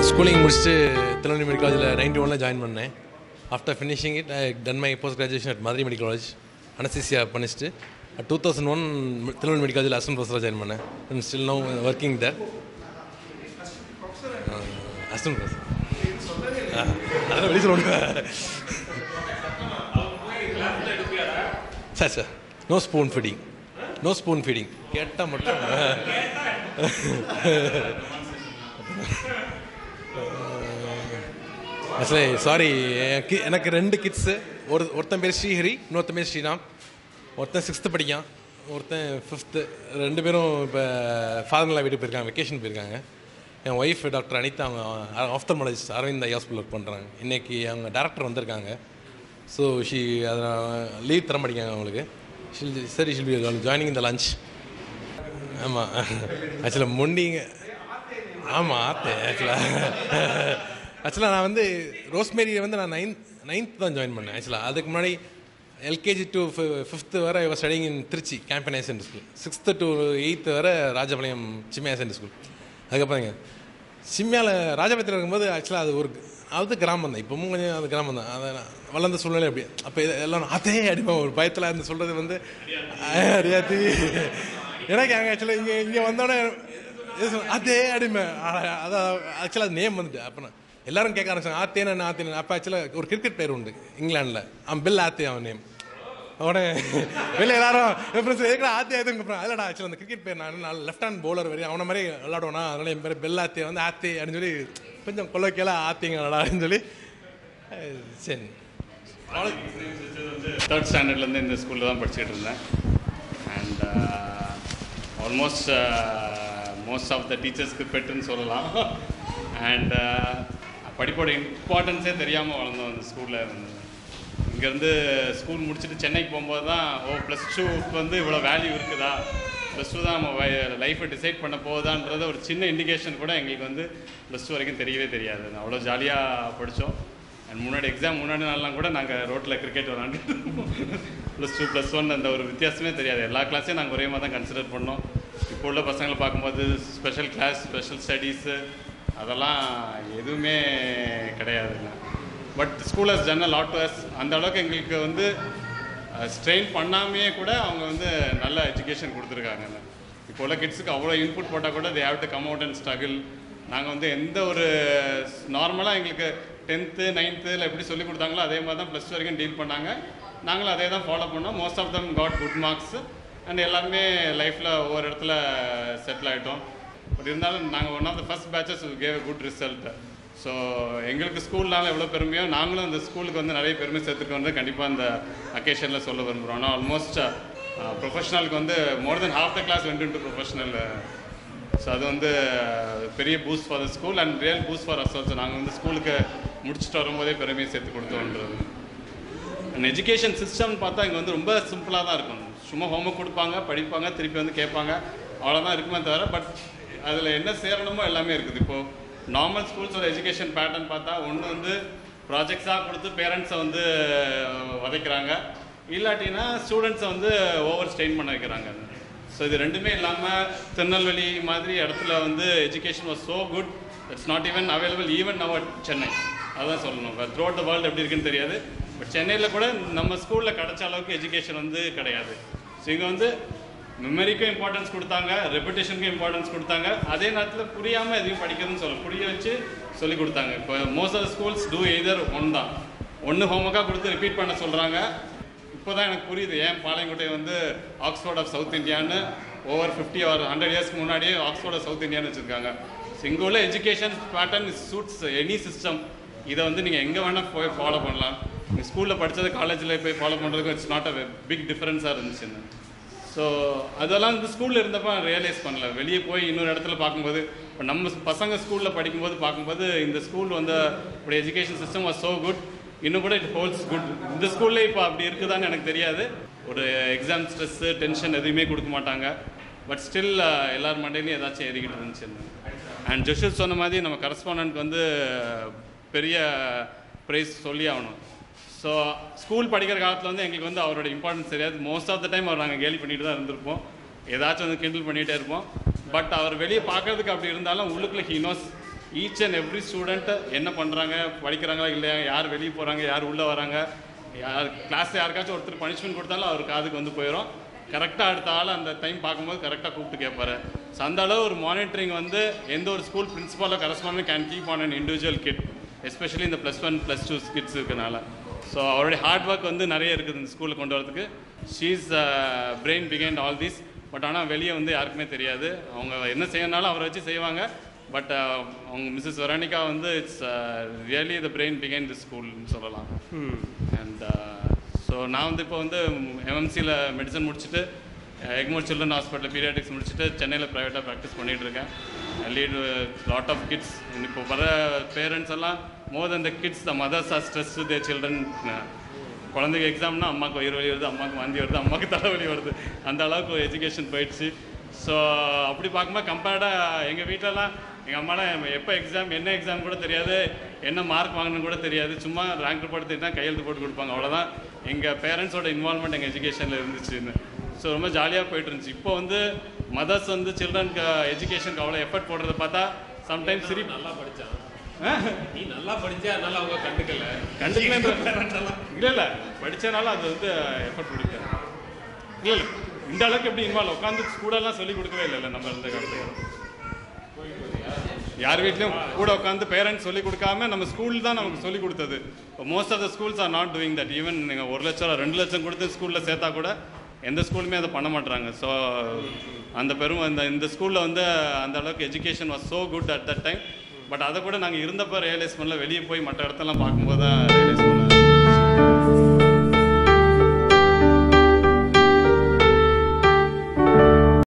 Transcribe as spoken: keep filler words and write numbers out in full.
Schooling முடிச்சுட்டு Tirunelveli medical காலேஜில் ninety ஒனில் ஜாயின் பண்ணேன். After finishing it I done my post graduation at Madurai medical college anaesthesia பண்ணிச்சுட்டு two thousand one Tirunelveli medical காலேஜில் assistant ப்ரொஃபஸராக ஜாயின் பண்ணேன். And still no working there assistant professor. அதெல்லாம் வெளியே சொல்லுவாங்க sir. Sir no spoon feeding, no spoon feeding கேட்டால் மட்டும். Actually sorry, எனக்கு ரெண்டு கிட்ஸு. ஒரு ஒருத்தன் பேர் ஸ்ரீஹரி, இன்னொருத்தன் பேர் ஸ்ரீராம். ஒருத்தன் சிக்ஸ்த்து படிக்கான், ஒருத்தன் ஃபிஃப்த்து. ரெண்டு பேரும் இப்போ ஃபாதர்லாம் வீட்டுக்கு போயிருக்காங்க, வெக்கேஷன் போயிருக்காங்க. என் ஒய்ஃப் டாக்டர் அனிதா, அவங்க ophthalmologist Aravind eye hospital work பண்ணுறாங்க. இன்றைக்கி அவங்க டேரக்டர் வந்திருக்காங்க. ஸோ ஷி அதை லீவ் தர மாட்டேங்காங்க அவங்களுக்கு. ஷில் சரி ஷில் பி ஜாயினிங் இந்த லஞ்ச். ஆமாம், ஆக்சுவலாக முண்டிங்க. ஆமாம் ஆத்தே. ஆக்சுவலாக ஆக்சுவலாக நான் வந்து ரோஸ்மேரியை வந்து நான் நைன்த் நைன்த் தான் ஜாயின் பண்ணேன். ஆக்சுவலாக அதுக்கு முன்னாடி எல்கேஜி டு ஃபிஃப்த்து வரை I was studying in Trichy Campion higher secondary school. Sixth to eighth வரை Rajapalayam Chinmaya higher secondary school. அதுக்கப்புறம் சிம்மியாவில் ராஜபாளையத்தில் இருக்கும்போது ஆக்சுவலாக அது ஒரு அது கிராமம் தான், இப்போவும் கொஞ்சம் அது கிராமம் தான். அதை வளர்ந்த சூழ்நிலை அப்படி. அப்போ எல்லாம் அதே அடிப்போம் ஒரு பயத்தில் இருந்து சொல்கிறது வந்து அறியாத்தி. எனக்கு அங்கே ஆக்சுவலாக இங்கே இங்கே வந்தோடனே அதே அடிமை. அதான் ஆக்சுவலாக அது நேம் வந்துட்டு. அப்போ நான் எல்லாரும் கேட்க ஆரம்பிச்சாங்க ஆத்தேன்னு ஆத்தேன்னு. அப்போ ஆக்சுவலாக ஒரு கிரிக்கெட் பிளேயர் உண்டு இங்கிலாண்டில், அவன் பில் ஆத்தே அவன் நேம். அவனே வெளியே எல்லாரும் எதுக்கா ஆத்தே ஆத்தேன்னு கூப்பிட்றான். அதில்டா ஆக்சுவலாக அந்த கிரிக்கெட் பிளேயர் நான் நான் லெஃப்ட் ஹேண்ட் பவுலர் வரையும் அவனை மாதிரி விளாடுவானா, அதனால என் பேர் பெல் ஆத்தே வந்து ஆத்தே அப்படின்னு சொல்லி கொஞ்சம் கொள்ளக்கெல்லாம் ஆத்திங்க அப்படின்னு சொல்லி. சரி, தேர்ட் ஸ்டாண்டர்ட்லேருந்து இந்த ஸ்கூலில் தான் படிச்சுட்டு இருந்தேன். And almost most of the டீச்சர்ஸ்க்கு பெட்டுன்னு சொல்லலாம். அண்ட் படிப்போட இம்பார்ட்டன்ஸே தெரியாமல் வளர்ந்தோம் அந்த ஸ்கூலில் இருந்து. இங்கேருந்து ஸ்கூல் முடிச்சுட்டு சென்னைக்கு போகும்போது தான் ஓ ப்ளஸ் டூக்கு வந்து இவ்வளோ வேல்யூ இருக்குதா, ப்ளஸ் டூ தான் நம்ம லைஃப்பை டிசைட் பண்ண போகுதான்றது ஒரு சின்ன இண்டிகேஷன் கூட எங்களுக்கு வந்து ப்ளஸ் டூ வரைக்கும் தெரியவே தெரியாது. அவ்வளோ ஜாலியாக படித்தோம். அண்ட் முன்னாடி எக்ஸாம் முன்னாடி நாள்லாம் கூட நாங்கள் ரோட்டில் கிரிக்கெட் விளாண்டுட்டு ப்ளஸ் டூ ப்ளஸ் ஒன் அந்த ஒரு வித்தியாசமே தெரியாது. எல்லா கிளாஸையும் நாங்கள் ஒரே மாதிரி தான் கன்சிடர் பண்ணோம். இப்போ உள்ள பசங்களை பார்க்கும்போது ஸ்பெஷல் கிளாஸ், ஸ்பெஷல் ஸ்டடீஸு அதெல்லாம் எதுவுமே கிடையாதுங்க. But school has done a lot to us. அந்த அளவுக்கு எங்களுக்கு வந்து ஸ்ட்ரெயின் பண்ணாமையே கூட அவங்க வந்து நல்ல எஜுகேஷன் கொடுத்துருக்காங்க. இப்போ உள்ள கிட்ஸுக்கு அவ்வளோ இன்புட் போட்டால் கூட they have to come out and struggle. நாங்கள் வந்து எந்த ஒரு நார்மலாக எங்களுக்கு டென்த்து நைன்த்தில் எப்படி சொல்லி கொடுத்தாங்களோ அதே மாதிரி தான் ப்ளஸ் டூ வரைக்கும் டீல் பண்ணாங்க. நாங்களும் அதே தான் ஃபாலோ பண்ணோம். Most of them got good marks. And எல்லாருமே லைஃப்பில் ஒவ்வொரு இடத்துல செட்டில் ஆகிட்டோம். பட் இருந்தாலும் நாங்கள் one of the first batches gave a good result. So எங்களுக்கு ஸ்கூல்னால எவ்வளோ பெருமையோ நாங்களும் அந்த ஸ்கூலுக்கு வந்து நிறைய பெருமை சேர்த்துக்க வந்து கண்டிப்பாக அந்த அக்கேஷனில் சொல்ல விரும்புகிறோம். ஆனால் ஆல்மோஸ்ட் ப்ரொஃபஷனலுக்கு வந்து more then half the class went into professional. So அது வந்து பெரிய boost for the school and real boost for us also. நாங்கள் வந்து ஸ்கூலுக்கு முடிச்சுட்டு வரும்போதே பெருமையை சேர்த்து கொடுத்தோன்றது. அண்ட் எஜுகேஷன் சிஸ்டம்னு பார்த்தா இங்கே வந்து ரொம்ப சிம்பிளாக தான் இருக்கும். சும்மா ஹோம்ஒர்க் கொடுப்பாங்க, படிப்பாங்க, திருப்பி வந்து கேட்பாங்க, அவ்வளோதான் இருக்குமே தவிர பட் அதில் என்ன சேரணுமோ எல்லாமே இருக்குது. இப்போது நார்மல் ஸ்கூல்ஸோட எஜுகேஷன் பேட்டர்ன் பார்த்தா ஒன்று வந்து ப்ராஜெக்ட்ஸாக கொடுத்து பேரண்ட்ஸை வந்து வதைக்கிறாங்க, இல்லாட்டினா ஸ்டூடெண்ட்ஸை வந்து ஓவர் ஸ்ட்ரெயின் பண்ண வைக்கிறாங்க. ஸோ இது ரெண்டுமே இல்லாமல் திருநெல்வேலி மாதிரி இடத்துல வந்து education was so good, it's not even available even now at Chennai. அதுதான் சொல்லணும். த்ரூ அவுட் த வேர்ல்டு எப்படி இருக்குன்னு தெரியாது, பட் சென்னையில் கூட நம்ம ஸ்கூலில் கிடைச்ச அளவுக்கு எஜுகேஷன் வந்து கிடையாது. ஸோ இங்கே வந்து மெமரிக்கும் இம்பார்ட்டன்ஸ் கொடுத்தாங்க, ரெப்புடேஷனுக்கும் இம்பார்ட்டன்ஸ் கொடுத்தாங்க, அதே நேரத்தில் புரியாமல் எதையும் படிக்கிறதுன்னு சொல்ல புரிய வச்சு சொல்லி கொடுத்தாங்க. இப்போ most of the schools do either one தான். ஒன்று ஹோம்ஒர்க்காக கொடுத்து ரிப்பீட் பண்ண சொல்கிறாங்க. இப்போ தான் எனக்கு புரியுது ஏன் பாளையங்கோட்டை வந்து ஆக்ஸ்ஃபோர்ட் ஆஃப் சவுத் இந்தியான்னு ஓவர் ஃபிஃப்டி ஆர் ஹண்ட்ரட் இயர்ஸ்க்கு முன்னாடியே ஆக்ஸ்ஃபோர்ட் ஆஃப் சவுத் இந்தியான்னு வச்சுருக்காங்க. ஸோ இங்கே உள்ள education pattern is suits any system. இதை வந்து நீங்கள் எங்கே வேணால் போய் ஃபாலோ பண்ணலாம். நீங்கள் ஸ்கூலில் படித்தது காலேஜில் போய் ஃபாலோ பண்ணுறதுக்கு இட்ஸ் நாட் அ பிக் டிஃப்ரென்ஸாக இருந்துச்சுன்னு. ஸோ அதெல்லாம் இந்த ஸ்கூலில் இருந்தப்போ ரியலைஸ் பண்ணல. வெளியே போய் இன்னொரு இடத்துல பார்க்கும்போது, இப்போ நம்ம பசங்க ஸ்கூலில் படிக்கும்போது பார்க்கும்போது இந்த ஸ்கூல் வந்து இப்படி education system was so good. இன்னும் கூட இட் ஹோல்ட்ஸ் குட். இந்த ஸ்கூல்லே இப்போ அப்படி இருக்குதான்னு எனக்கு தெரியாது. ஒரு எக்ஸாம் ஸ்ட்ரெஸ்ஸு டென்ஷன் எதுவுமே கொடுக்க மாட்டாங்க. பட் ஸ்டில் எல்லார் மண்டையிலையும் ஏதாச்சும் ஏறிக்கிட்டு இருந்துச்சு. அண்ட் ஜோஷல் சொன்ன மாதிரி நம்ம கரஸ்பாண்டன்ட் வந்து பெரிய ப்ரைஸ் சொல்லி ஆகணும். ஸோ ஸ்கூல் படிக்கிற காலத்தில் வந்து எங்களுக்கு வந்து அவரோட இம்பார்ட்டன்ஸ் தெரியாது. மோஸ்ட் ஆஃப் த டைம் அவர் நாங்கள் கேலி பண்ணிட்டு தான் இருந்திருப்போம், ஏதாச்சும் வந்து கிண்டல் பண்ணிகிட்டே இருப்போம். பட் அவர் வெளியே பார்க்குறதுக்கு அப்படி இருந்தாலும் உள்ளுக்குள்ளே he knows each and every student என்ன பண்ணுறாங்க, படிக்கிறாங்களா இல்லையா, யார் வெளியே போகிறாங்க, யார் உள்ளே வராங்க, யார் கிளாஸில் யாருக்காச்சும் ஒருத்தர் பனிஷ்மெண்ட் கொடுத்தாலும் அவர் காதுக்கு வந்து போயிடும். கரெக்டாக அடுத்த ஆள் அந்த டைம் பார்க்கும்போது கரெக்டாக கூப்பிட்டு கேட்பாரு. ஸோ அந்த அளவு ஒரு மானிட்டரிங் வந்து எந்த ஒரு ஸ்கூல் பிரின்சிபாலோ கரஸ்பாண்டோ can keep on an individual kid, especially இந்த plus one plus two kids இருக்கனால. ஸோ அவருடைய ஹார்ட் ஒர்க் வந்து நிறைய இருக்குது இந்த ஸ்கூலில் கொண்டு வரதுக்கு. She is brain behind all this. But ஆனால் வெளியே வந்து யாருக்குமே தெரியாது. அவங்க என்ன செய்யணுனாலும் அவரை வச்சு செய்வாங்க. பட் அவங்க மிஸ்ஸஸ் வெரானிகா வந்து it's really the brain behind the ஸ்கூல்னு சொல்லலாம். அண்ட் ஸோ நான் வந்து இப்போ வந்து எம்எம்சியில் மெடிசன் முடிச்சுட்டு எக்மோர் சில்ட்ரன் ஹாஸ்பிட்டல் பீடியாட்ரிக்ஸ் முடிச்சுட்டு சென்னையில் ப்ரைவேட்டாக ப்ராக்டிஸ் பண்ணிகிட்ருக்கேன். Lead lot of kids. இப்போ வர பேரண்ட்ஸ் எல்லாம் more than the kids the mothers are stress with their children. குழந்தைக்கு எக்ஸாம்னா அம்மாவுக்கு வயிறு வலி வருது, அம்மாவுக்கு வாந்தி வருது, அம்மாவுக்கு தலைவலி வருது, அந்த அளவுக்கு ஒரு எஜுகேஷன் போயிடுச்சு. ஸோ அப்படி பார்க்கும்போது கம்பேர்டாக எங்கள் வீட்டிலலாம் எங்கள் அம்மாலாம் எப்போ எக்ஸாம் என்ன எக்ஸாம் கூட தெரியாது, என்ன மார்க் வாங்கணும்னு கூட தெரியாது, சும்மா ரேங்க் ரிப்போர்ட் தான் கையெழுத்து போட்டு கொடுப்பாங்க, அவ்வளோதான். எங்கள் பேரண்ட்ஸோட இன்வால்மெண்ட் எங்கள் எஜுகேஷனில் இருந்துச்சுன்னு. ஸோ ரொம்ப ஜாலியாக போயிட்டு இருந்துச்சு. இப்போ வந்து மதர்ஸ் வந்து சில்ட்ரனுக்கு எஜுகேஷனுக்கு அவ்வளோ எஃபர்ட் போடுறத பார்த்தா சம்டைம்ஸ் சரி நல்லா படித்தான், நீ நல்லா படித்தா அதனால அவங்க கண்டுக்கல கண்டுக்கல இல்லை இல்லை படித்தனால அது வந்து எஃபர்ட் கொடுக்க இல்லை இல்லை இந்த அளவுக்கு எப்படி இன்வால்வ் உட்காந்து ஸ்கூலெல்லாம் சொல்லிக் கொடுக்கவே இல்லை இல்லை நம்ம இருந்த காலத்தில் யார் வீட்லையும் கூட உட்காந்து பேரண்ட்ஸ் சொல்லிக் கொடுக்காம நம்ம ஸ்கூல் தான் நமக்கு சொல்லிக் கொடுத்தது. Most of the schools are not doing that. Even நீங்கள் ஒரு லட்சம் ரெண்டு லட்சம் கொடுத்து ஸ்கூலில் சேர்த்தா கூட எந்த ஸ்கூலுமே அதை பண்ண மாட்டுறாங்க. ஸோ அந்த பெரும் அந்த இந்த ஸ்கூலில் வந்து அந்த அளவுக்கு education was so good at that time. But அதை கூட நாங்கள் இருந்தப்போ ரியலைஸ் பண்ணல, வெளியே போய் மற்ற இடத்தெல்லாம் பார்க்கும்போது தான் ரியலைஸ்